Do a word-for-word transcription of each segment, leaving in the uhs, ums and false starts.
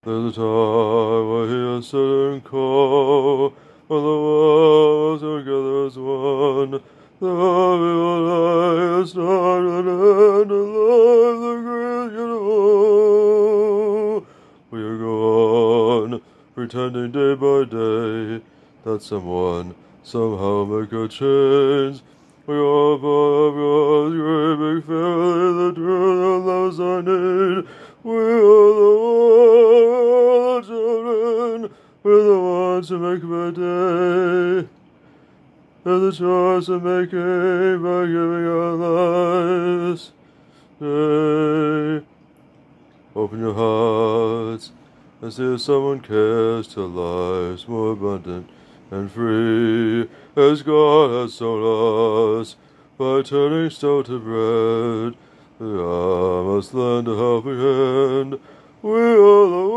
There's a time when he has stood and called, when the world was together as one. The evil night has started and end, and life the great you know. We are gone, pretending day by day that someone somehow make a change. We are part of God's great big family, the truth and loves I need. We are the one, children, we're the ones who make my day. There's a choice of making by giving our lives. Day. Open your hearts and see if someone cares till life's more abundant and free, as God has sown us by turning stone to bread. We all must lend a helping hand. We are the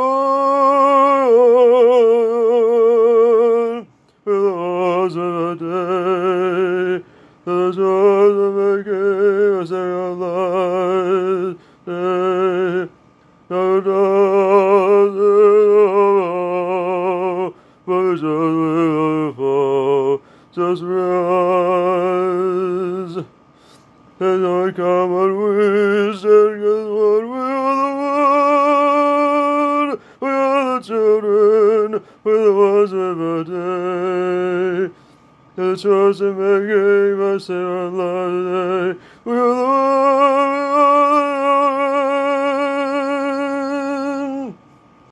one. We're the ones of the day. The joys of making us sing our lives. Day. No does it but just will fall. Just rise. There's no common wisdom, cause what we are the one. We are the children, we're the ones of our day. The choice of making must save our lives today. We are the one, we are the